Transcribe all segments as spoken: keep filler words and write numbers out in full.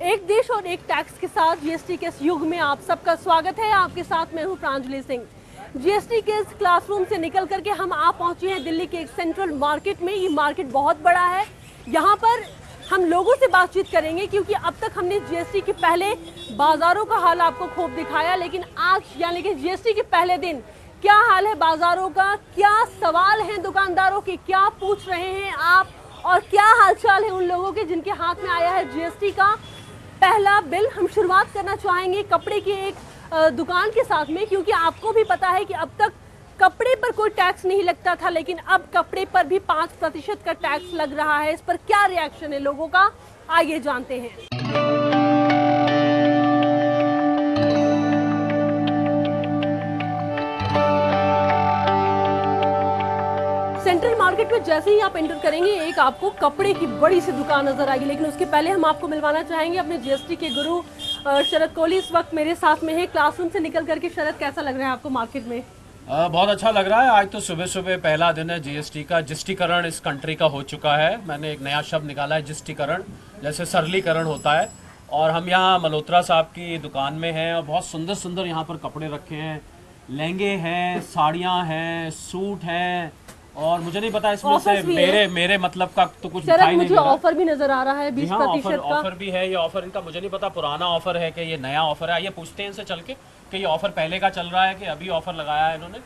एक देश और एक टैक्स के साथ जीएसटी के इस युग में आप सबका स्वागत है। आपके साथ मैं हूं प्रांजलि सिंह। जीएसटी के इस क्लासरूम से निकल करके हम आप पहुंचे हैं दिल्ली के एक सेंट्रल मार्केट में। ये मार्केट बहुत बड़ा है। यहाँ पर हम लोगों से बातचीत करेंगे क्योंकि अब तक हमने जीएसटी के पहले बाजारों का हाल आपको खूब दिखाया, लेकिन आज यानी कि जीएसटी के पहले दिन क्या हाल है बाजारों का, क्या सवाल हैं दुकानदारों के, क्या पूछ रहे हैं आप और क्या हालचाल है उन लोगों के जिनके हाथ में आया है जीएसटी का पहला बिल। हम शुरुआत करना चाहेंगे कपड़े की एक दुकान के साथ में, क्योंकि आपको भी पता है कि अब तक कपड़े पर कोई टैक्स नहीं लगता था, लेकिन अब कपड़े पर भी पाँच प्रतिशत का टैक्स लग रहा है। इस पर क्या रिएक्शन है लोगों का, आइए जानते हैं। सेंट्रल मार्केट में जैसे ही आप एंटर करेंगे एक आपको कपड़े की बड़ी सी दुकान नजर आएगी, लेकिन उसके पहले हम आपको मिलवाना चाहेंगे अपने जीएसटी के गुरु शरद कोहली। इस वक्त मेरे साथ में है। क्लासरूम से निकल करके शरद कैसा लग रहा है आपको मार्केट में? आ, बहुत अच्छा लग रहा है। आज तो सुबह सुबह पहला दिन है जीएसटी का। जिस्टीकरण इस कंट्री का हो चुका है। मैंने एक नया शब्द निकाला है, जिस्टीकरण, जैसे सरलीकरण होता है। और हम यहाँ मल्होत्रा साहब की दुकान में हैं और बहुत सुंदर सुंदर यहाँ पर कपड़े रखे हैं। लहंगे हैं, साड़ियाँ हैं, सूट हैं, और मुझे नहीं पता इसमें से मेरे मेरे मतलब का तो कुछ दिखाई नहीं मुझे ऑफर भी नजर आ रहा है बीस प्रतिशत का। ऑफर भी है। ये ऑफर इनका मुझे नहीं पता पुराना ऑफर है कि ये नया ऑफर है। ये पूछते हैं इनसे चल के कि ये ऑफर पहले का चल रहा है कि अभी ऑफर लगाया है इन्होंने,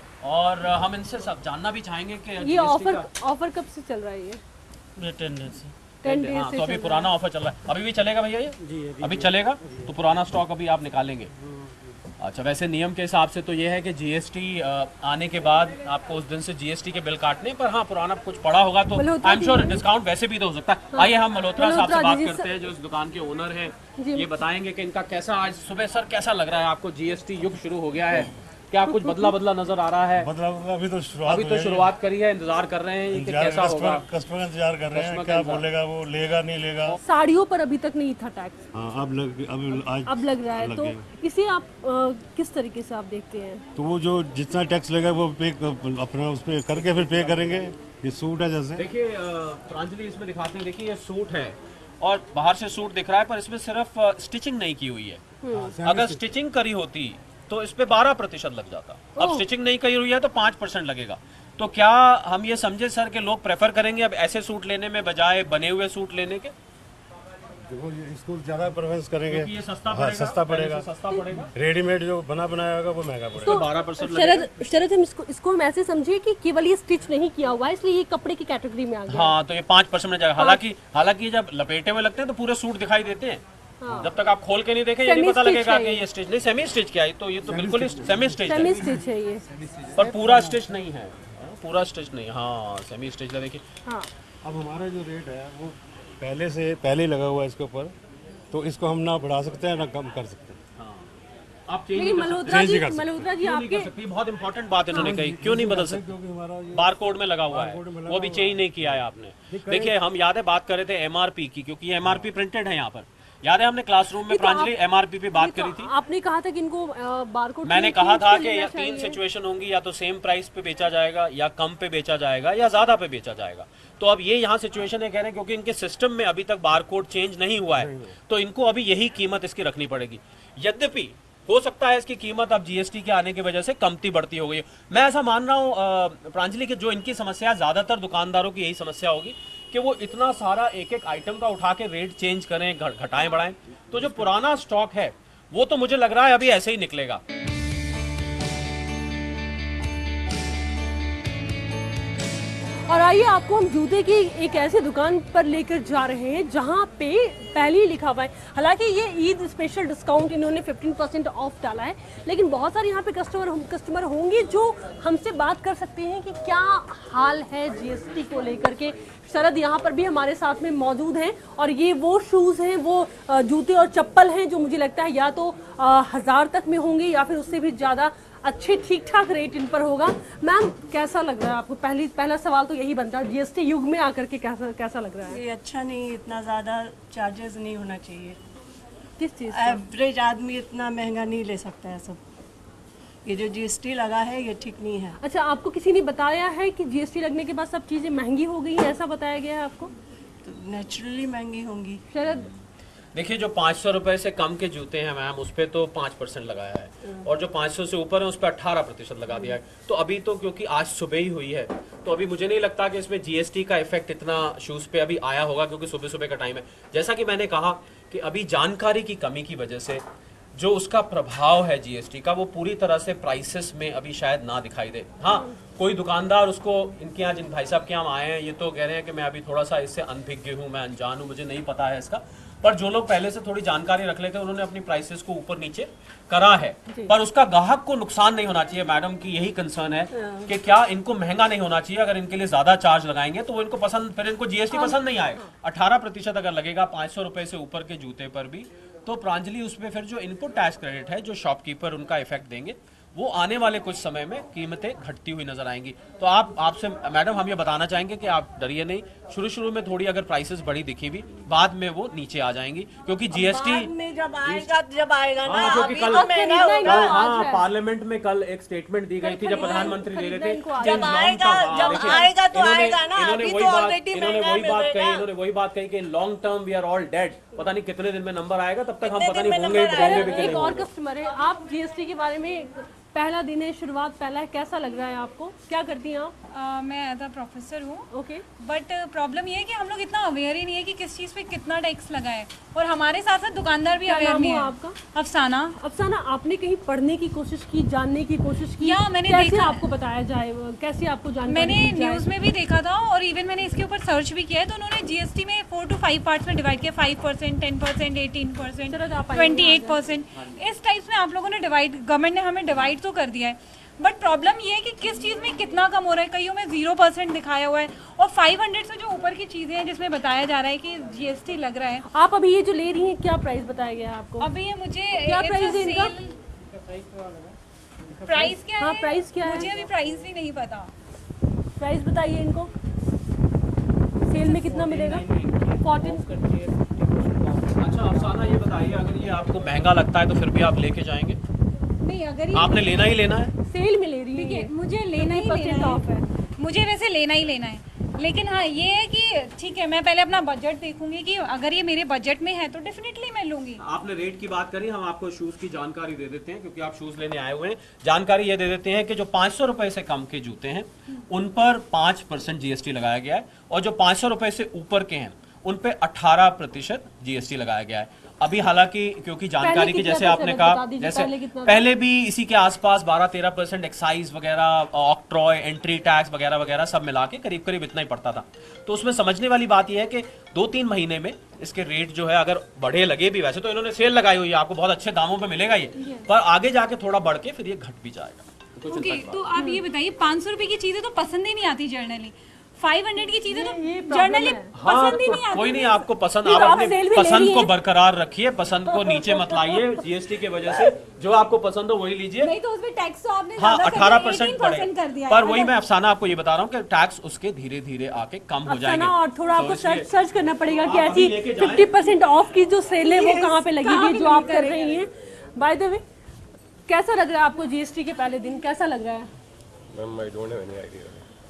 और हम इनसे सब जानना भी चाहेंगे कि ये ऑफर ऑफर कब से चल रहा है? ये टेन डेज से टेन डेज हाँ, तो अभी पुराना ऑफर चल रहा है। अभी भी चलेगा भैया ये? जी अभी, अभी चलेगा। तो पुराना स्टॉक अभी आप निकालेंगे? अच्छा, वैसे नियम के हिसाब से तो ये है कि जीएसटी आने के बाद आपको उस दिन से जीएसटी के बिल काटने, पर हाँ पुराना कुछ पड़ा होगा तो आई एम श्योर डिस्काउंट वैसे भी तो हो सकता है। हाँ। आइए हम मल्होत्रा साहब से बात करते हैं जो इस दुकान के ओनर हैं। ये बताएंगे कि इनका कैसा आज सुबह सर कैसा लग रहा है आपको? जीएसटी युग शुरू हो गया है, क्या कुछ बदला बदला नजर आ रहा है? बदला अभी तो शुरुआत अभी तो शुरुआत करी है, इंतजार कर रहे हैं कि कैसा होगा। कस्टमर इंतजार कर रहे हैं क्या बोलेगा, वो लेगा नहीं लेगा। साड़ियों पर अभी तक नहीं था टैक्स। हाँ, अब लग अब आज अब लग रहा है। तो इसे आप आ, किस तरीके से आप देखते हैं? तो वो जो जितना टैक्स लेगा वो पे अपना उस पे करके फिर पे करेंगे। ये सूट है जैसे, देखिए प्रांजलि इसमें दिखाते हैं। देखिए ये सूट है और बाहर से सूट दिख रहा है, पर इसमें सिर्फ स्टिचिंग नहीं की हुई है। अगर स्टिचिंग करी होती तो इस पे बारह प्रतिशत लग जाता। अब स्टिचिंग नहीं करी हुई है तो पाँच परसेंट लगेगा। तो क्या हम ये समझे सर कि लोग प्रेफर करेंगे अब ऐसे सूट लेने में बजाय बने हुए सूट लेने के? देखो इसको ज्यादा प्रेफरेंस करेंगे। ये सस्ता हाँ, पड़ेगा, सस्ता पड़ेगा। सस्ता पड़ेगा। रेडीमेड जो बना बनाया होगा वो महंगा पड़ेगा। तो बारह परसेंट शरद शरद हम इसको इसको हम ऐसे समझिए कि केवल ये स्टिच नहीं किया हुआ है इसलिए ये कपड़े की कैटेगरी में आ गया। हाँ, तो ये पाँच परसेंट में जाएगा। हालांकि हालांकि जब लपेटे हुए लगते हैं तो पूरे सूट दिखाई देते हैं। हाँ। जब तक आप खोल के नहीं देखें ये नहीं पता लगेगा कि ये स्टिच नहीं, सेमी स्टिच क्या है। तो ये तो बिल्कुल सेमी स्टिच है। सेमी स्टिच है ये, पर पूरा स्टिच नहीं है। पूरा स्टिच नहीं, हाँ सेमी स्टिच है। देखिए हाँ। अब हमारा जो रेट है वो पहले से पहले ही लगा हुआ है इसके ऊपर, तो इसको हम ना बढ़ा सकते हैं ना कम कर सकते हैं। आप चेंज लेकिन मल्होत्रा जी मल्होत्रा जी आपके बहुत इंपॉर्टेंट बात इन्होंने कही, क्यों नहीं बदल सकते? क्योंकि हमारा बार कोड में लगा हुआ है, वो भी चेंज नहीं किया है आपने। देखिए हम याद है बात कर रहे थे एमआरपी की, क्योंकि ये एमआरपी प्रिंटेड है यहाँ पर। याद है हमने क्लासरूम में प्रांजलि एमआरपी पे बात करी थी। आपने कहा था कि इनको बारकोड, मैंने कहा था कि या तीन सिचुएशन होंगी, या तो सेम प्राइस पे बेचा जाएगा, या कम पे बेचा जाएगा, या ज्यादा पे बेचा जाएगा। तो अब ये यहाँ सिचुएशन है कह रहे हैं क्योंकि इनके सिस्टम में अभी तक बारकोड चेंज नहीं हुआ है, तो इनको अभी यही कीमत इसकी रखनी पड़ेगी। यद्यपि हो सकता है इसकी कीमत अब जीएसटी के आने की वजह से कमती बढ़ती हो गई। मैं ऐसा मान रहा हूँ प्रांजलि की जो इनकी समस्या, ज्यादातर दुकानदारों की यही समस्या होगी कि वो इतना सारा एक एक आइटम का उठा के रेट चेंज करें, घटाएं बढ़ाएं। तो जो पुराना स्टॉक है वो तो मुझे लग रहा है अभी ऐसे ही निकलेगा। और आइए आपको हम जूते की एक ऐसी दुकान पर लेकर जा रहे हैं जहां पे पहले ही लिखा हुआ है। हालांकि ये ईद स्पेशल डिस्काउंट इन्होंने पंद्रह परसेंट ऑफ डाला है, लेकिन बहुत सारे यहाँ पे कस्टमर कस्टमर होंगे जो हमसे बात कर सकते हैं कि क्या हाल है जीएसटी को लेकर के। शरद यहाँ पर भी हमारे साथ में मौजूद हैं और ये वो शूज़ हैं, वो जूते और चप्पल हैं जो मुझे लगता है या तो हज़ार तक में होंगे या फिर उससे भी ज़्यादा अच्छे ठीक ठाक रेट इन पर होगा। मैम कैसा लग रहा है आपको? पहली पहला सवाल तो यही बनता है, जीएसटी युग में आकर के कैसा कैसा लग रहा है? ये अच्छा नहीं, इतना ज़्यादा चार्जेस नहीं होना चाहिए। किस चीज़? एवरेज आदमी इतना महंगा नहीं ले सकता है सब। ये जो जीएसटी लगा है ये ठीक नहीं है। अच्छा, आपको किसी ने बताया है कि जीएसटी लगने के बाद सब चीज़ें महंगी हो गई हैं, ऐसा बताया गया है आपको? तो नेचुरली महंगी होंगी। शरद देखिए जो पाँच सौ रुपए से कम के जूते हैं मैम, उस पर तो पाँच परसेंट लगाया है, और जो पाँच सौ से ऊपर है उस पर अट्ठारह प्रतिशत लगा दिया है। तो अभी तो क्योंकि आज सुबह ही हुई है, तो अभी मुझे नहीं लगता कि इसमें जीएसटी का इफेक्ट इतना शूज़ पे अभी आया होगा, क्योंकि सुबह सुबह का टाइम है। जैसा कि मैंने कहा कि अभी जानकारी की कमी की वजह से जो उसका प्रभाव है जीएसटी का, वो पूरी तरह से प्राइसेस में अभी शायद ना दिखाई दे। हाँ, कोई दुकानदार उसको, इनके यहाँ जिन भाई साहब के यहाँ आए हैं, ये तो कह रहे हैं कि मैं अभी थोड़ा सा इससे अनभिज्ञ हूँ, मैं अनजान हूँ, मुझे नहीं पता है इसका। पर जो लोग पहले से थोड़ी जानकारी रख लेते हैं, उन्होंने अपनी प्राइसेस को ऊपर नीचे करा है, पर उसका ग्राहक को नुकसान नहीं होना चाहिए। मैडम की यही कंसर्न है कि क्या इनको महंगा नहीं होना चाहिए। अगर इनके लिए ज्यादा चार्ज लगाएंगे तो वो इनको पसंद, फिर इनको जीएसटी पसंद नहीं आएगा। अठारह प्रतिशत अगर लगेगा पाँच सौ रुपए से ऊपर के जूते पर भी, तो प्रांजलि उसमें फिर जो इनपुट टैक्स क्रेडिट है जो शॉपकीपर उनका इफेक्ट देंगे, वो आने वाले कुछ समय में कीमतें घटती हुई नजर आएंगी। तो आप आपसे मैडम हम ये बताना चाहेंगे कि आप डरिए नहीं, शुरू शुरू में थोड़ी अगर प्राइसेस बड़ी दिखी भी, बाद में वो नीचे आ जाएंगी, क्योंकि जीएसटी में जब आएगा जब आएगा ना, हाँ, अभी कल तो महंगा होगा। हाँ, पार्लियामेंट में कल एक स्टेटमेंट दी गई थी जब प्रधानमंत्री दे रहे थे, जब आएगा जब आएगा तो आएगा ना, इन्होंने अभी वही तो बात ऑलरेडी इन्होंने महंगा वही मिल बात कही रहेगा। इन्होंने वही बात कही कि long term we are all dead. पता नहीं कितने दिन में नंबर आएगा, तब तक हम कितने पता दिन नहीं में होंगे नंबर होंगे आएगा? भी कि एक नहीं और होंगे। कस्टमर है, आप जीएसटी के बारे में, पहला दिन है, शुरुआत पहला है, कैसा लग रहा है आपको? क्या करती हैं आप? Uh, मैं एज अ प्रोफेसर हूँ। ओके। बट प्रॉब्लम ये है कि हम लोग इतना अवेयर ही नहीं है कि किस चीज़ पे कितना टैक्स लगा है, और हमारे साथ साथ दुकानदार भी क्या अवेयर नाम नहीं हुआ है। आपका? अफसाना। अफसाना, आपने कहीं पढ़ने की कोशिश की, जानने की कोशिश की, या मैंने कैसे देखा- आपको बताया जाए, कैसे आपको जानकारी मैंने दी जाए? न्यूज़ में भी देखा था, और इवन मैंने इसके ऊपर सर्च भी किया है, तो उन्होंने जीएसटी में फोर टू फाइव पार्ट्स में डिवाइड किया, five percent, ten percent, eighteen percent, चलो तो आप आइए, ट्वेंटी एट परसेंट, इस टाइप में आप लोगों ने डिवाइड, गवर्नमेंट ने हमें डिवाइड तो कर दिया है। बट प्रॉब्लम ये है कि किस चीज़ में कितना कम हो रहा है। कईयों में जीरो परसेंट दिखाया हुआ है, और फाइव हंड्रेड से जो ऊपर की चीज़ें हैं जिसमें बताया जा रहा है कि जीएसटी लग रहा है। आप अभी ये जो ले रही हैं, क्या प्राइस बताया गया है आपको? अभी ये मुझे क्या प्राइस है इनका? प्राइस क्या हाँ, है? प्राइस क्या है? मुझे अभी प्राइस भी नहीं पता। प्राइस बताइए इनको, सेल में कितना मिलेगा? फोर्टीन। अच्छा अफसाना ये बताइए, अगर ये आपको महंगा लगता है तो फिर भी आप लेके जाएंगे? नहीं, अगर ये आपने लेना ही लेना है? सेल में ले रही है देखिए, ये। मुझे लेना ही परसेंट लेना ऑफ है, है। मुझे वैसे लेना ही लेना है। लेकिन हाँ ये है कि ठीक है, मैं पहले अपना बजट देखूंगी कि अगर ये मेरे बजट में है तो डेफिनेटली मैं लूंगी। आपने रेट की बात करी, हम आपको शूज की जानकारी दे देते हैं, क्योंकि आप शूज लेने आए हुए हैं। जानकारी ये दे देते हैं कि जो पाँच सौ रुपए से कम के जूते हैं उन पर पाँच परसेंट जीएसटी लगाया गया है, और जो पाँच सौ रुपए से ऊपर के हैं उन पे अठारह प्रतिशत जीएसटी लगाया गया है। अभी हालांकि क्योंकि जानकारी की, कितना जैसे था आपने सर, कहा, बता दीजिए, जैसे पहले कितना था? पहले भी इसी के आसपास बारह तेरह परसेंट एक्साइज वगैरह, ऑक्ट्रॉय, एंट्री टैक्स वगैरह वगैरह सब मिला के करीब करीब इतना ही पड़ता था। तो उसमें समझने वाली बात यह है कि दो तीन महीने में इसके रेट जो है अगर बढ़े लगे भी, वैसे तो इन्होंने सेल लगाई हुई है, आपको बहुत अच्छे दामों पे मिलेगा ये, पर आगे जाके थोड़ा बढ़ के फिर ये घट भी जाएगा। तो ओके, तो आप ये बताइए, पाँच सौ रुपए की चीजें तो पसंद ही नहीं आती जर्नली, फाइव हंड्रेड की चीजें तो ये problem जर्नली है। हाँ, पसंद ही को- नहीं आती। कोई नहीं, आपको पसंद, नहीं, आप तो आप अपने सेल भी ले पसंद रही को हैं। बरकरार रखिए, पसंद को नीचे मत लाइए जीएसटी की वजह से। जो आपको पसंद हो वही लीजिए। नहीं तो उसमें टैक्स तो आपने हाँ, ज्यादा कर अठारह दिया, परसेंट एटीन परसेंट कर दिया है। पर वही मैं अफसाना आपको ये बता रहा हूँ कि टैक्स उसके धीरे धीरे आके कम हो अफसाना, जाएंगे। और थोड़ा आपको तो इसलिए- सर्च सर्च करना पड़ेगा कि आप अभी ऐसी लेके जाएं। फिफ्टी परसेंट ऑफ की जो सेल है वो कहाँ पे लगी हुई है, जो आप कर रही हैं। बाय द वे, कैसा लग रहा है आपको जीएसटी के पहले दिन, कैसा लग रहा है? Ma'am I don't have any idea.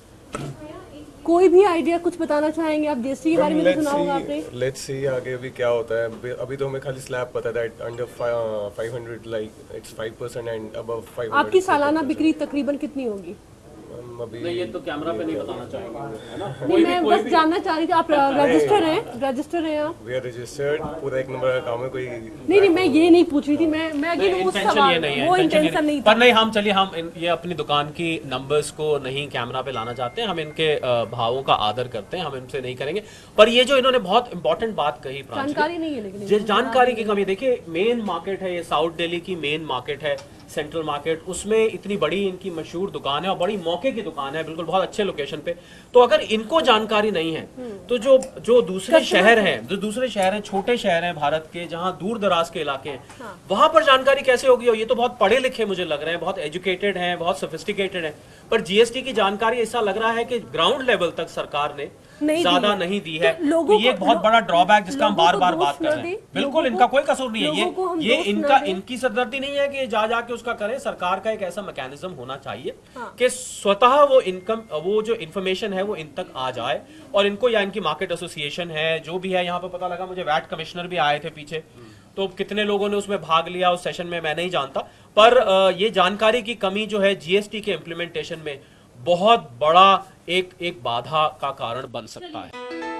कोई भी आइडिया कुछ बताना चाहेंगे आप जीएसटी के बारे में? तो सुना होगा आपने। लेट्स सी आगे अभी क्या होता है। अभी- अभी तो हमें खाली स्लैब पता है that under five hundred like it's five percent and above five hundred. आपकी सालाना बिक्री तकरीबन कितनी होगी? अभी नहीं, ये तो कैमरा पे नहीं बताना चाहेंगे, है ना? नहीं, मैं बस जानना चाह रही थी, आप रजिस्टर हैं? रजिस्टर हैं आप? वी आर रजिस्टर्ड, पूरा एक नंबर का काम है। कोई नहीं नहीं, मैं ये नहीं पूछ रही थी, मैं मैं अगेन उस इंटेंशन सवाल, ये नहीं है, वो intention ये इंटेंशन नहीं पर था। नहीं, हम चलिए हम इन, ये अपनी दुकान की नंबर्स को नहीं कैमरा पे लाना चाहते हैं, हम इनके अ, भावों का आदर करते हैं, हम इनसे नहीं करेंगे। पर ये जो इन्होंने बहुत इंपॉर्टेंट बात कही, प्रांजलि, जानकारी नहीं है लेकिन जे- जानकारी की कमी। देखिए मेन मार्केट है ये, साउथ दिल्ली की मेन मार्केट है, सेंट्रल मार्केट, उसमें इतनी बड़ी इनकी मशहूर दुकान है और बड़ी मौके की दुकान है, बिल्कुल बहुत अच्छे लोकेशन पे। तो अगर इनको जानकारी नहीं है तो जो जो दूसरे शहर हैं, जो दूसरे शहर हैं, छोटे शहर हैं भारत के, जहां दूर दराज के इलाके हैं, हाँ। वहां पर जानकारी कैसे होगी? और ये तो बहुत पढ़े लिखे मुझे लग रहे हैं, बहुत एजुकेटेड हैं, बहुत सोफिस्टिकेटेड हैं, पर जीएसटी की जानकारी ऐसा लग रहा है कि ग्राउंड लेवल तक सरकार ने नहीं ज्यादा दी है। नहीं दी तो है, लोगों तो ये को- एक बहुत बड़ा ड्रॉबैक जिसका हम लोगों बार को बार दोष बात न कर रहे दें, हैं। बिल्कुल लोगों इनका को- कोई कसूर नहीं है, लोगों को हम ये ये दोष न इनका दें। इनकी सरदर्दी नहीं है कि जा जाके उसका करें। सरकार का एक ऐसा मैकेनिज्म होना चाहिए हाँ। कि स्वतः वो इनकम वो जो इन्फॉर्मेशन है वो इन तक आ जाए, और इनको या इनकी मार्केट एसोसिएशन है जो भी है, यहाँ पे पता लगा मुझे वैट कमिश्नर भी आए थे पीछे, तो कितने लोगों ने उसमें भाग लिया उस सेशन में मैं नहीं जानता, पर अ, ये जानकारी की कमी जो है जीएसटी के इम्प्लीमेंटेशन में बहुत बड़ा एक एक बाधा का कारण बन सकता है।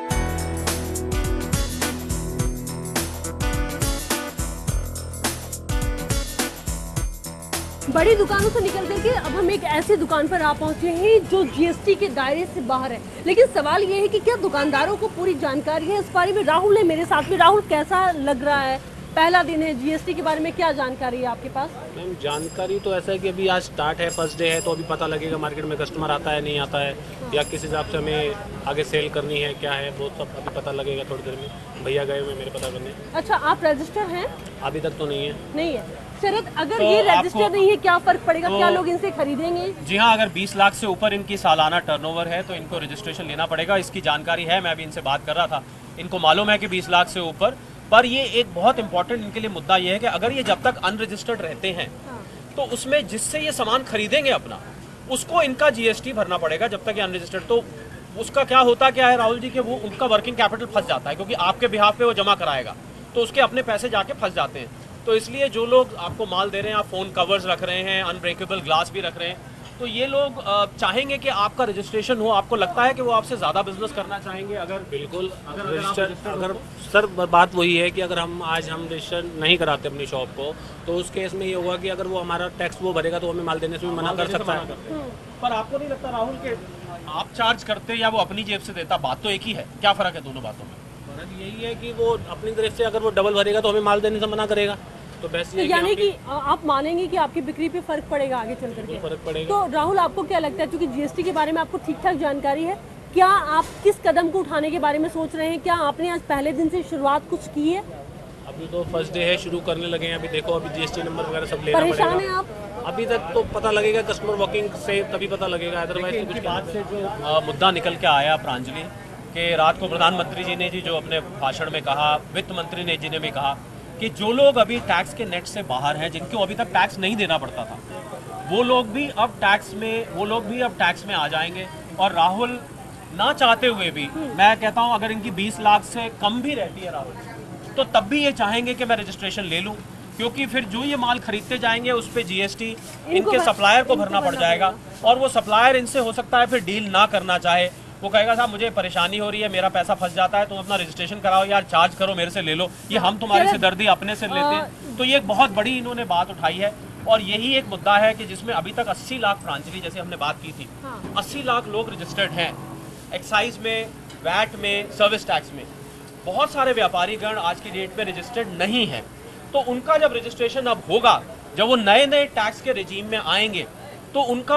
बड़ी दुकानों से निकल करके अब हम एक ऐसी दुकान पर आ पहुंचे हैं जो जीएसटी के दायरे से बाहर है, लेकिन सवाल ये है कि क्या दुकानदारों को पूरी जानकारी है इस बारे में। राहुल है मेरे साथ में। राहुल, कैसा लग रहा है? पहला दिन है, जीएसटी के बारे में क्या जानकारी है आपके पास? मैम जानकारी तो ऐसा है कि अभी आज स्टार्ट है, फर्स्ट डे है, तो अभी पता लगेगा मार्केट में कस्टमर आता है नहीं आता है, या किस हिसाब से हमें आगे सेल करनी है क्या है, वो सब अभी पता लगेगा थोड़ी देर में। भैया गए हुए मेरे पता करने। अच्छा, आप रजिस्टर हैं? अभी तक तो नहीं है। नहीं है। शरद, अगर तो ये आपको- रजिस्टर नहीं है क्या फर्क पड़ेगा? तो- क्या लोग इनसे खरीदेंगे? जी हाँ, अगर बीस लाख से ऊपर इनकी सालाना टर्नओवर है तो इनको रजिस्ट्रेशन लेना पड़ेगा। इसकी जानकारी है, मैं अभी इनसे बात कर रहा था, इनको मालूम है कि बीस लाख से ऊपर। पर ये एक बहुत इंपॉर्टेंट इनके लिए मुद्दा ये है कि अगर ये जब तक अनरजिस्टर्ड रहते हैं तो उसमें जिससे ये सामान खरीदेंगे अपना, उसको इनका जीएसटी भरना पड़ेगा जब तक ये अनरजिस्टर्ड। तो उसका क्या होता क्या है राहुल जी, कि वो उनका वर्किंग कैपिटल फंस जाता है, क्योंकि आपके बिहाफ पे वो जमा कराएगा तो उसके अपने पैसे जाके फंस जाते हैं। तो इसलिए जो लोग आपको माल दे रहे हैं, आप फ़ोन कवर्स रख रहे हैं, अनब्रेकेबल ग्लास भी रख रहे हैं, तो ये लोग अ, चाहेंगे कि आपका रजिस्ट्रेशन हो। आपको लगता है कि वो आपसे ज़्यादा बिजनेस करना चाहेंगे? अगर बिल्कुल अगर- अगर आप रजिस्टर, registered अगर सर बात वही है कि अगर हम आज हम रजिस्टर नहीं कराते अपनी शॉप को, तो उस केस में ये होगा कि अगर वो हमारा टैक्स वो भरेगा तो हमें माल देने से भी मना कर सकता है। पर आपको नहीं लगता राहुल के आप चार्ज करते या वो अपनी जेब से देता, बात तो एक ही है, क्या फ़र्क है दोनों बातों में? फर्क यही है कि वो अपनी तरफ से अगर वो डबल भरेगा तो हमें माल देने से मना करेगा, तो बेस्ट तो ये है कि यानी हम कि आ- आप मानेंगे कि आपकी बिक्री पे फर्क पड़ेगा आगे चल करके? फर्क पड़ेगा। तो राहुल, आपको क्या लगता है, क्योंकि जीएसटी के बारे में आपको ठीक ठाक जानकारी है, क्या आप किस कदम को उठाने के बारे में सोच रहे हैं? क्या आपने आज पहले दिन से शुरुआत कुछ की है? अभी तो फर्स्ट डे है, शुरू करने लगे हैं। अभी देखो अभी जीएसटी नंबर वगैरह सब लेना परेशान पड़ेगा। हैं आप? अभी तक तो पता लगेगा कस्टमर वॉकिंग से, तभी पता लगेगा, अदरवाइज तो इनकी कुछ बात से जो अ, मुद्दा निकल के आया प्रांजलि, कि रात को प्रधानमंत्री जी ने जी जो अपने भाषण में कहा, वित्त मंत्री ने जी ने भी कहा कि जो लोग अभी टैक्स के नेट से बाहर हैं, जिनको अभी तक टैक्स नहीं देना पड़ता था, वो लोग भी अब टैक्स में वो लोग भी अब टैक्स में आ जाएंगे। और राहुल ना चाहते हुए भी, मैं कहता हूं अगर इनकी बीस लाख से कम भी रहती है राहुल, तो तब भी ये चाहेंगे कि मैं रजिस्ट्रेशन ले लूं, क्योंकि फिर जो ये माल खरीदते जाएंगे उस पे जीएसटी इनके भर- सप्लायर को इनको भरना पड़ भरना जाएगा। और वो सप्लायर इनसे हो सकता है फिर डील ना करना चाहे, वो कहेगा साहब मुझे परेशानी हो रही है, मेरा पैसा फंस जाता है, तुम अपना रजिस्ट्रेशन कराओ यार, चार्ज करो मेरे से ले लो, ये हम तुम्हारी चलो। सिरदर्दी अपने से लेते हैं। तो ये एक बहुत बड़ी इन्होंने बात उठाई है, और यही एक मुद्दा है कि जिसमें अभी तक अस्सी लाख प्रांजलि जैसे हमने बात की थी, हाँ। अस्सी लाख लोग रजिस्टर्ड हैं एक्साइज में, वैट में, सर्विस टैक्स में। बहुत सारे व्यापारीगण आज की डेट में रजिस्टर्ड नहीं है, तो उनका जब रजिस्ट्रेशन अब होगा, जब वो नए नए टैक्स के रिजीम में आएंगे, तो उनका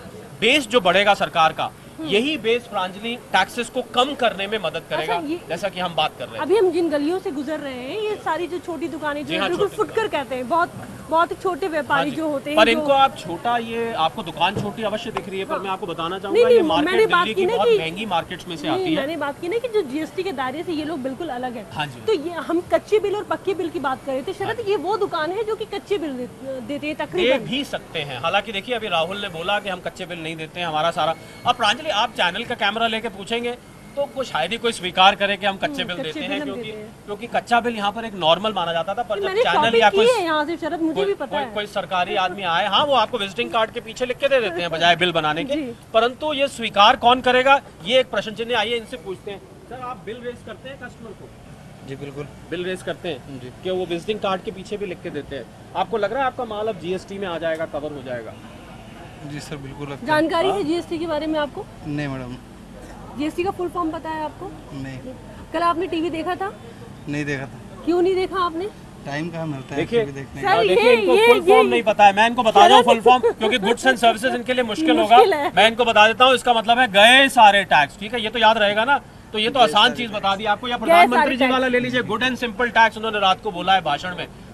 बेस जो बढ़ेगा सरकार का, यही बेस प्रांजलि टैक्सेस को कम करने में मदद करेगा। अच्छा, ये- जैसा कि हम बात कर रहे हैं। अभी हम जिन गलियों से गुजर रहे हैं, ये सारी जो छोटी दुकानें जो जी है, हाँ, बिल्कुल छोटी फुटकर कहते हैं, बहुत बहुत ही छोटे व्यापारी हाँ जी। जो होते हैं, पर जो- इनको आप छोटा, ये आपको दुकान छोटी अवश्य दिख रही है, पर मैं आपको बताना नहीं, चाहूंगा नहीं, ये मैंने मार्केट बात दिल्ली की की ना बहुत कि- महंगी मार्केट्स में से नहीं, आती है। मैंने बात की ना कि जो जीएसटी के दायरे से ये लोग बिल्कुल अलग है। हाँ जी। तो ये हम कच्चे बिल और पक्के बिल की बात कर रहे थे। शरद, ये वो दुकान है जो कि कच्चे बिल दे, देते हैं दे तकरीबन। भी सकते हैं, हालांकि देखिए अभी राहुल ने बोला कि हम कच्चे बिल नहीं देते हैं, हमारा सारा। अब प्रांजलि आप चैनल का कैमरा लेके पूछेंगे तो कुछ शायद ही कोई स्वीकार करे कि हम कच्चे बिल कच्चे देते बिल हैं, हम क्योंकि देते हैं। क्योंकि कच्चा बिल यहाँ पर एक नॉर्मल माना जाता था। पर जब मैंने चैनल शॉपिंग या की कोई है यहाँ से शरद, मुझे कोई, भी पता कोई, है। कोई सरकारी आदमी आए, हाँ वो आपको विजिटिंग कार्ड के पीछे लिख के दे देते हैं बजाय बिल बनाने के। जी। परंतु ये स्वीकार कौन करेगा, ये एक प्रश्न चिन्ह। आइए इनसे पूछते हैं, सर आप बिल रेज करते हैं कस्टमर को? जी बिल्कुल। बिल रेज करते हैं जी, कि वो विजिटिंग कार्ड के पीछे भी लिख के देते हैं। आपको लग रहा है आपका माल अब जीएसटी में आ जाएगा, कवर हो जाएगा? जी सर बिल्कुल लगता है। जानकारी है जीएसटी के बारे में आपको? नहीं मैडम, जीएसटी का फुल फॉर्म पता है आपको? नहीं कल आपने टीवी देखा था? नहीं देखा था। क्यों नहीं देखा आपने? टाइम कहाँ मिलता है देखिए, टीवी देखने सर, का। हाँ, देखिए ये- इनको ये- फुल फॉर्म ये- नहीं पता है, मैं इनको बता दूं फुल फॉर्म, क्योंकि गुड्स एंड सर्विसेज इनके लिए मुश्किल होगा। मुश्किल है। मैं इनको बता देता हूं, इसका मतलब है गए सारे टैक्स। ठीक है, ये तो याद रहेगा ना, तो ये तो आसान चीज बता दी आपको। या प्रधानमंत्री जी टैक्स। वाला ले लीजिए, गुड एंड सिंपल टैक्स, उन्होंने रात को बोला है भाषण में,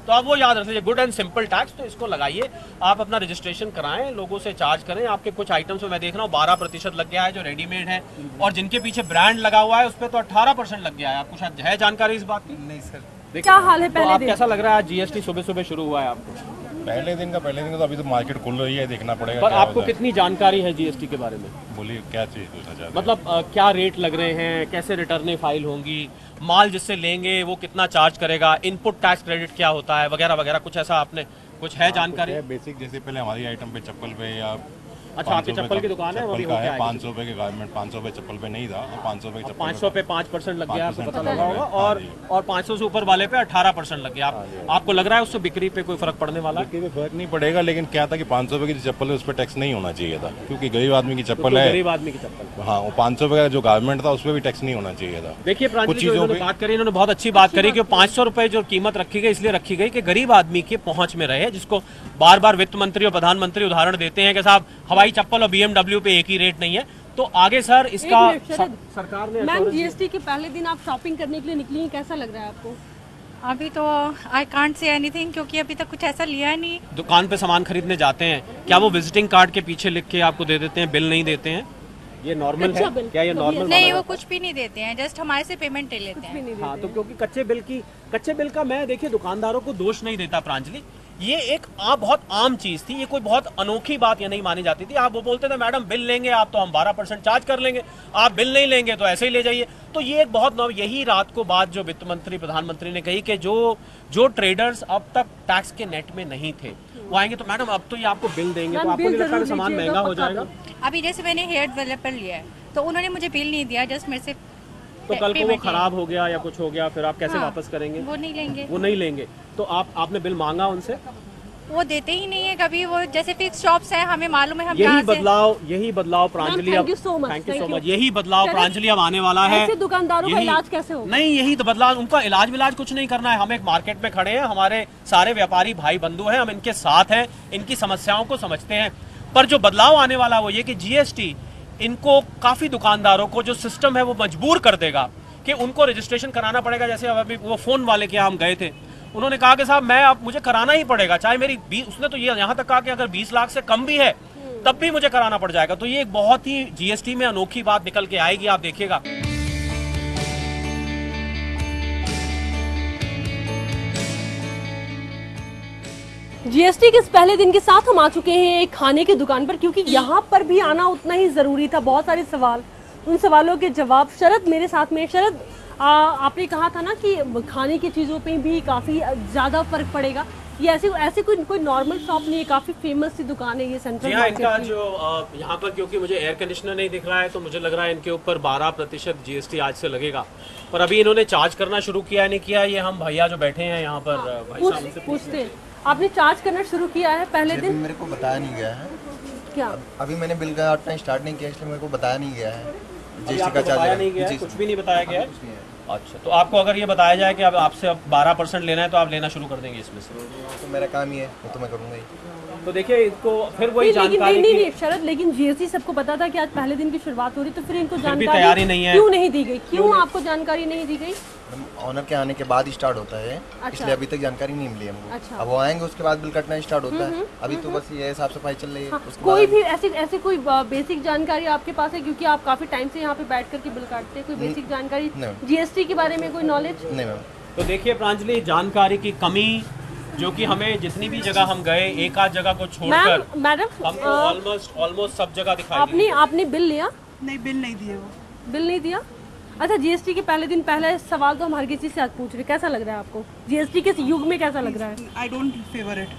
तो आप वो याद रख लीजिए, गुड एंड सिंपल टैक्स। तो इसको लगाइए, आप अपना रजिस्ट्रेशन कराएं, लोगों से चार्ज करें। आपके कुछ आइटम्स में मैं देख रहा हूँ बारह प्रतिशत लग गया है जो रेडीमेड है, और जिनके पीछे ब्रांड लगा हुआ है उस पर तो अठारह परसेंट लग गया है। आपको शायद है जानकारी इस बात की? नहीं सर। क्या हाल है तो पहले आप दिन? कैसा लग रहा है जीएसटी सुबह सुबह शुरू हुआ है आपको? पहले दिन का पहले दिन का तो अभी तो मार्केट खुल रही है, देखना पड़ेगा। पर क्या आपको होता है। कितनी जानकारी है जीएसटी के बारे में? बोलिए क्या चीज़ पूछना चाहते हैं? मतलब अ, क्या रेट लग रहे हैं, कैसे रिटर्नें फाइल होंगी, माल जिससे लेंगे वो कितना चार्ज करेगा, इनपुट टैक्स क्रेडिट क्या होता है, वगैरह वगैरह। कुछ ऐसा आपने कुछ है जानकारी? बेसिक जैसे पहले हमारी आइटम पे चप्पल पे या अच्छा, आपकी चप्पल की दुकान है, वो भी चप्पल का होके है आएगी। पाँच सौ रुपए के गारमेंट, पाँच सौ रुपए चप्पल पे नहीं था, और पाँच सौ रुपए चप्पल पाँच सौ पे पाँच परसेंट लग गया, आपको पाँच पता परसेंट लगा होगा, हाँ और जी। और पाँच सौ से ऊपर वाले पे अठारह परसेंट लग गया। आप, आपको लग रहा है उससे बिक्री पे कोई फर्क पड़ने वाला है? बिक्री पे फर्क नहीं पड़ेगा, लेकिन क्या था कि पाँच सौ रुपए की जो चप्पल है उस पर टैक्स नहीं होना चाहिए था, क्योंकि गरीब आदमी की चप्पल तो है। गरीब आदमी की चप्पल। हाँ, वो पाँच सौ रुपए का जो गारमेंट था उस पर भी टैक्स नहीं होना चाहिए था। देखिए कुछ प्रांजलि, जो चीज़ों इन्होंने पे बात करी, इन्होंने बहुत अच्छी बात करी कि पाँच सौ रुपए जो कीमत रखी गई इसलिए रखी गई कि गरीब आदमी के पहुंच में रहे, जिसको बार बार वित्त मंत्री और प्रधानमंत्री उदाहरण देते हैं कि साहब हवाई चप्पल और बीएमडब्ल्यू पे एक ही रेट नहीं है। तो आगे सर इसका एक मिनट, शरद। सरकार ने मैम, जीएसटी के पहले दिन आप शॉपिंग करने के लिए निकली हैं, कैसा लग रहा है आपको? अभी तो आई कांट से एनीथिंग, क्योंकि अभी तक कुछ ऐसा लिया नहीं। दुकान पे सामान खरीदने जाते हैं, क्या वो विजिटिंग कार्ड के पीछे लिख के आपको दे देते हैं, बिल नहीं देते हैं? ये नॉर्मल कच्चा है बिल। क्या? ये कभी नॉर्मल नहीं, वो कुछ भी नहीं देते हैं, जस्ट हमारे से पेमेंट ले लेते हैं। हाँ, तो क्योंकि कच्चे बिल की कच्चे बिल का मैं देखिए दुकानदारों को दोष नहीं देता प्रांजलि, ये एक आ, बहुत आम चीज थी, ये कोई बहुत अनोखी बात ये नहीं मानी जाती थी। आप वो बोलते थे मैडम बिल लेंगे आप तो हम बारह परसेंट चार्ज कर लेंगे, आप बिल नहीं लेंगे तो ऐसे ही ले जाइए। तो ये एक बहुत नौ, यही रात को बात जो वित्त मंत्री प्रधानमंत्री ने कही कि जो जो ट्रेडर्स अब तक टैक्स के नेट में नहीं थे वो आएंगे तो मैडम अब तो ये आपको बिल देंगे, तो मैम, आपको बिल नहीं लगता कि जरूर सामान दीजिएगा, महंगा हो पक्का जाएगा? अभी जैसे मैंने हेयर डेवलपर लिया है तो उन्होंने मुझे बिल नहीं दिया, जस्ट मेरे से तो कल को वो पेमेंट खराब हो गया या कुछ हो गया फिर आप कैसे हाँ, वापस करेंगे? वो नहीं लेंगे, वो नहीं लेंगे। तो आप आपने बिल मांगा उनसे? वो देते ही नहीं है कभी। वो जैसे फिक्स शॉप्स है, हमें मालूम है हम यही कहाँ से। बदलाव यही बदलाव Pranjali, thank you so much, thank you thank so you. Much, यही बदलाव शरद, प्रांजलि अब आने वाला है। ऐसे दुकानदारों का यही- इलाज कैसे होगा? नहीं, यही तो बदलाव, उनका इलाज विलाज कुछ नहीं करना है। हम एक मार्केट में खड़े हैं, हमारे सारे व्यापारी भाई बंधु हैं, हम इनके साथ हैं, इनकी समस्याओं को समझते हैं। पर जो बदलाव आने वाला वो ये कि जीएसटी इनको काफी दुकानदारों को जो सिस्टम है वो मजबूर कर देगा कि उनको रजिस्ट्रेशन कराना पड़ेगा। जैसे अब अभी वो फोन वाले के यहाँ हम गए थे, उन्होंने कहा कि साहब मैं अब मुझे कराना ही पड़ेगा, चाहे मेरी बीस, उसने तो ये यहाँ तक कहा कि अगर बीस लाख से कम भी है तब भी मुझे कराना पड़ जाएगा। तो ये एक बहुत ही जीएसटी में अनोखी बात निकल के आएगी, आप देखिएगा। जीएसटी के इस पहले दिन के साथ हम आ चुके हैं एक खाने की दुकान पर, क्योंकि यहाँ पर भी आना उतना ही जरूरी था। बहुत सारे सवाल, उन सवालों के जवाब शरद मेरे साथ में। शरद, आ, आपने कहा था ना कि खाने की चीज़ों पे भी काफ़ी ज़्यादा फर्क पड़ेगा। ये ऐसे ऐसे कोई कोई नॉर्मल शॉप नहीं है, काफ़ी फेमस सी दुकान है ये सेंट्रल जी हाँ, मार्केट इनका की। जो अ, यहाँ पर क्योंकि मुझे एयर कंडीशनर नहीं दिख रहा है तो मुझे लग रहा है इनके ऊपर बारह प्रतिशत जीएसटी आज से लगेगा। पर अभी इन्होंने चार्ज करना शुरू किया है नहीं किया, ये हम भैया जो बैठे हैं यहाँ पर हाँ, भाई पूछ- साहब उनसे पूछते हैं, आपने चार्ज करना शुरू किया है पहले अभी दिन? मेरे को बताया नहीं गया है। क्या अभी मैंने बिल का उतना स्टार्ट नहीं किया, इसलिए मेरे को बताया नहीं गया है अभी जीएसटी आपको का बताया चार्ज। नहीं गया है, जी कुछ सर। भी नहीं बताया गया है? कुछ नहीं है। अच्छा, तो आपको अगर ये बताया जाए कि अब आपसे अब बारह परसेंट लेना है तो आप लेना शुरू कर देंगे इसमें से? तो मेरा काम ही है, वो तो मैं करूँगा ही। तो देखिए इनको फिर वही नहीं, लेकिन नहीं जानकारी नहीं की नहीं शरद, लेकिन जीएसटी सबको पता था कि आज पहले दिन की शुरुआत हो रही, तो फिर इनको भी जानकारी तैयारी नहीं है। क्यों नहीं दी गई? क्यों आपको जानकारी नहीं दी गई? ऑनर के आने के बाद ही स्टार्ट होता है, अच्छा। इसलिए अभी तक जानकारी नहीं मिली हमको। अच्छा। अब वो आएंगे उसके बाद बिल कटना स्टार्ट होता है। अभी तो बस ये साफ सफाई चल रही है। हाँ, उसके कोई बाद भी ऐसी ऐसी कोई बेसिक जानकारी आपके पास है, क्योंकि आप काफी टाइम से यहाँ पे बैठ करके बिल काटते हैं? कोई बेसिक जानकारी नहीं। जीएसटी के बारे में कोई नॉलेज? नहीं मैम। तो देखिए प्रांजलि, जानकारी की कमी जो कि हमें जितनी भी जगह हम गए एक आध जगह को छोड़कर मैम मैडम हमको अ, ऑलमोस्ट ऑलमोस्ट सब जगह दिखाई आपने दी। आपने बिल लिया? नहीं, बिल नहीं दिए वो। बिल नहीं दिया? अच्छा, जीएसटी के पहले दिन पहला सवाल तो हम हर किसी से आज पूछ रहे, कैसा लग रहा है आपको? जीएसटी के इस युग में कैसा लग रहा है? I don't favor it.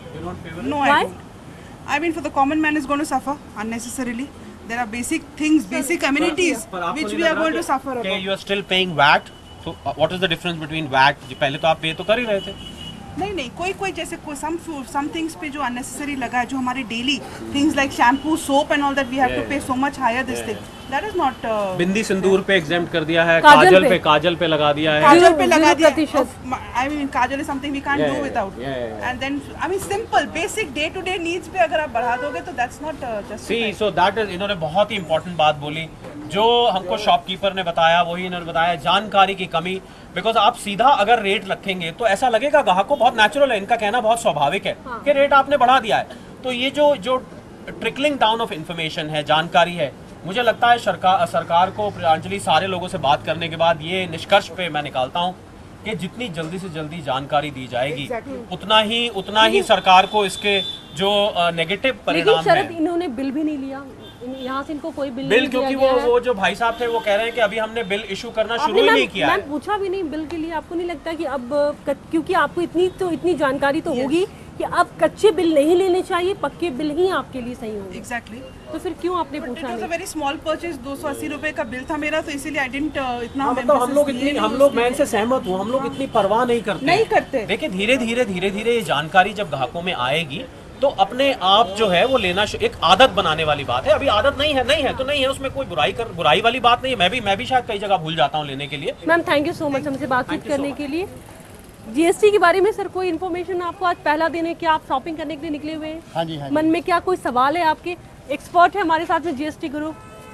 No, Why? I don't. I mean, for the common man is going to suffer unnecessarily. There are basic things, basic amenities पर आपको which नहीं we लग are रहा going to कि- suffer कि about. you are still paying V A T? So what is the difference between V A T? पहले तो आप पे तो कर ही रहे थे। नहीं नहीं, कोई कोई जैसे कोई some some things पे जो unnecessary लगा है, जो हमारे daily things like shampoo, soap and all that we have to pay so much higher this thing. That is not. Uh, बिंदी सिंदूर पे एग्जाम कर दिया है, काजल काजल पे। पे काजल पे लगा दिया है। काजल पे Zero- लगा zero दिया। प्रतिशत। Of- I mean, Kajal is something we can't Yeah, do yeah, without. yeah, yeah. And then, I mean, simple, basic day to day needs पे अगर आप बढ़ा दोगे तो that's not uh, see justified. So that is, इन्होंने बहुत ही important बात बोली जो हमको शॉपकीपर ने बताया वही इन्होंने बताया, जानकारी की कमी। बिकॉज आप सीधा अगर रेट रखेंगे तो ऐसा लगेगा ग्राहक को बहुत नेचुरल है, इनका कहना बहुत स्वाभाविक है हाँ। कि रेट आपने बढ़ा दिया है। तो ये जो जो ट्रिकलिंग डाउन ऑफ इंफॉर्मेशन है, जानकारी है, मुझे लगता है सरकार सरकार को प्रांजलि सारे लोगों से बात करने के बाद ये निष्कर्ष पे मैं निकालता हूँ कि जितनी जल्दी से जल्दी जानकारी दी जाएगी exactly. उतना ही उतना ही सरकार को इसके जो नेगेटिव परिणाम है। इन्होंने बिल भी नहीं लिया, यहाँ से इनको कोई बिल बिल नहीं क्योंकि वो वो जो भाई साहब थे वो कह रहे हैं कि अभी हमने बिल इशू करना शुरू ही नहीं किया है। मैं पूछा भी नहीं बिल के लिए। आपको नहीं लगता कि अब क्योंकि आपको इतनी तो इतनी जानकारी तो होगी कि अब कच्चे बिल नहीं लेने चाहिए, पक्के बिल ही आपके लिए सही होंगे? एग्जैक्टली तो फिर क्यों आपने पूछा नहीं? वेरी स्मॉल परचेज, दो सौ अस्सी रुपए का बिल था मेरा, तो इसीलिए आई डिडंट इतना मतलब हम लोग इतनी हम लोग मैं इनसे सहमत हूँ, हम लोग इतनी परवाह नहीं करते नहीं करते। देखिए धीरे धीरे धीरे धीरे ये जानकारी जब ग्राहकों में आएगी तो अपने आप जो है वो लेना एक आदत बनाने वाली बात है। अभी आदत नहीं है, नहीं है तो नहीं है, उसमें कोई बुराई कर बुराई वाली बात नहीं है। मैं भी मैं भी शायद कई जगह भूल जाता हूँ लेने के लिए। Ma'am thank you so much हमसे बातचीत करने के लिए। जीएसटी के बारे में सर कोई इन्फॉर्मेशन आपको? आज पहला दिन है कि आप शॉपिंग करने के लिए निकले हुए हैं? हाँ जी, हाँ जी। मन में क्या कोई सवाल है आपके? एक्सपर्ट है हमारे साथ में जीएसटी गुरु।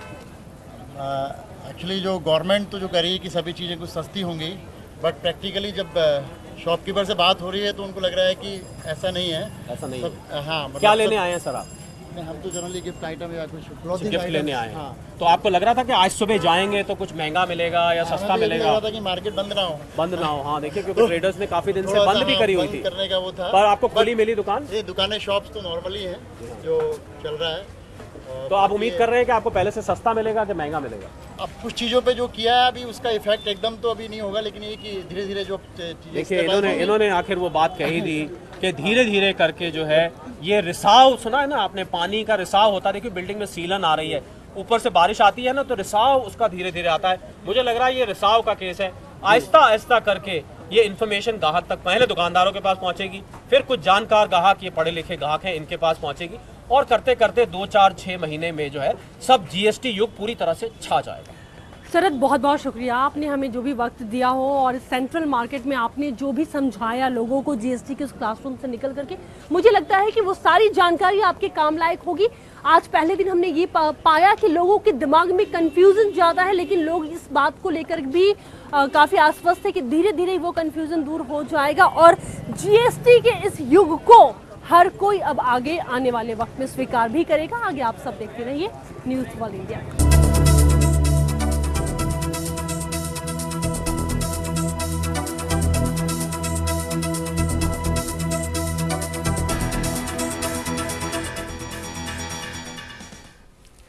एक्चुअली जो गवर्नमेंट तो जो कर रही है कि सभी चीज़ें कुछ सस्ती होंगी, बट प्रैक्टिकली जब शॉपकीपर से बात हो रही है तो उनको लग रहा है कि ऐसा नहीं है। ऐसा नहीं सब, है। हाँ मतलब क्या लेने आए हैं सर आप? नहीं, हम तो जनरली गिफ्ट आइटम या कुछ क्लॉथिंग गिफ्ट लेने आए हैं। हाँ। तो आपको लग रहा था कि आज सुबह जाएंगे तो कुछ महंगा मिलेगा या हाँ, सस्ता तो मिलेगा? लग रहा था कि मार्केट बंद ना हो बंद ना हो। हाँ देखिए क्योंकि ट्रेडर्स ने काफी दिन से बंद भी करी हुई थी करने का वो था, पर आपको खुली मिली दुकान? ये दुकानें शॉप्स तो नॉर्मली हैं जो चल रहा है। तो आप उम्मीद कर रहे हैं कि आपको पहले से सस्ता मिलेगा कि महंगा मिलेगा? अब कुछ चीज़ों पे जो किया है अभी उसका इफेक्ट एकदम तो अभी नहीं होगा, लेकिन ये कि धीरे धीरे जो देखिए इन्होंने इन्होंने आखिर वो बात कही थी कि धीरे धीरे करके जो है ये रिसाव, सुना है ना आपने, पानी का रिसाव होता है। देखिए बिल्डिंग में सीलन आ रही है, ऊपर से बारिश आती है ना तो रिसाव उसका धीरे धीरे आता है। मुझे लग रहा है ये रिसाव का केस है। आहिस्ता आहिस्ता करके ये इन्फॉर्मेशन ग्राहक तक पहले दुकानदारों के पास पहुंचेगी, फिर कुछ जानकार ग्राहक, ये पढ़े लिखे ग्राहक हैं, इनके पास पहुंचेगी और करते करते दो चार छः महीने में जो है सब जीएसटी युग पूरी तरह से छा जाएगा। शरद बहुत बहुत शुक्रिया, आपने हमें जो भी वक्त दिया हो और सेंट्रल मार्केट में आपने जो भी समझाया लोगों को जीएसटी के उस क्लासरूम से निकल करके, मुझे लगता है कि वो सारी जानकारी आपके काम लायक होगी। आज पहले दिन हमने ये पा, पाया कि लोगों के दिमाग में कंफ्यूजन ज़्यादा है, लेकिन लोग इस बात को लेकर भी काफ़ी आश्वस्त है कि धीरे धीरे वो कंफ्यूजन दूर हो जाएगा और जीएसटी के इस युग को हर कोई अब आगे आने वाले वक्त में स्वीकार भी करेगा। आगे आप सब देखते रहिए न्यूज़ वर्ल्ड इंडिया।